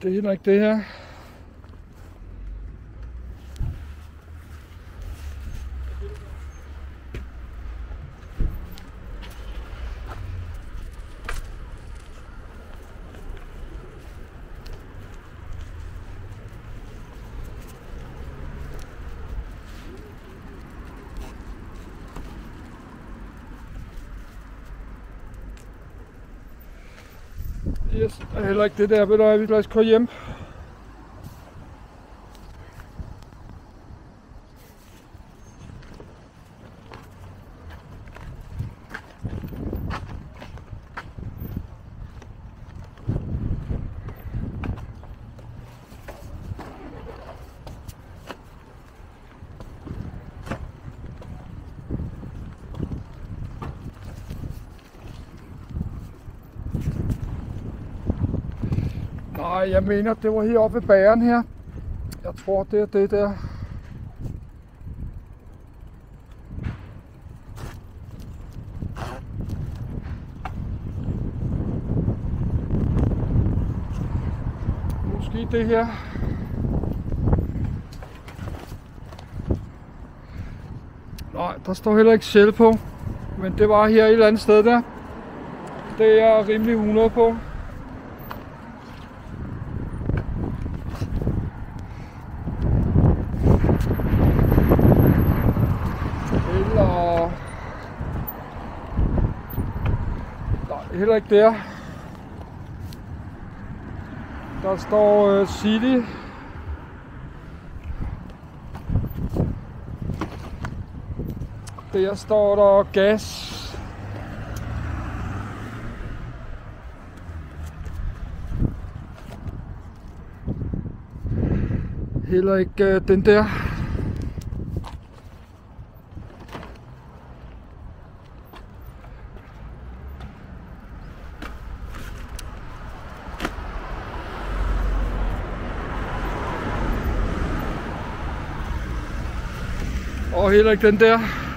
Det er heller ikke det her. Yes, det er heller ikke det der, ved du, vi skal køre hjem. Nej, jeg mener, det var heroppe ved bageren her. Jeg tror, det er det der. Måske det her. Nej, der står heller ikke Shell på. Men det var her et eller andet sted der. Det er jeg rimelig 100 på. Heller ikke der. Der står City. Der står der gas. Heller ikke den der. Og heller ikke den der.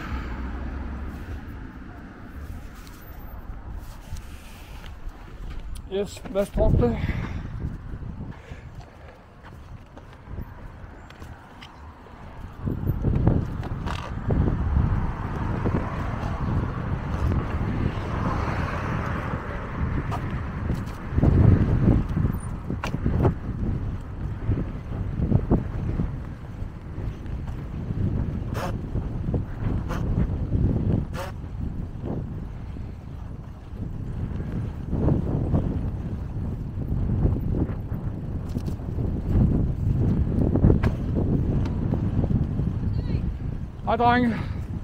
Yes, lad os droppe det. Hej drenge.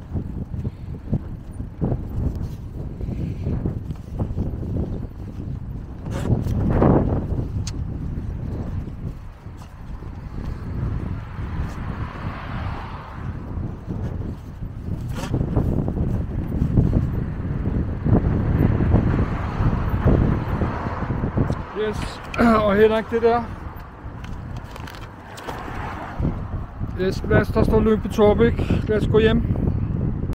Yes, og heller ikke det der. Yes, lad os, der står Lyngby Taarbæk. Lad os gå hjem.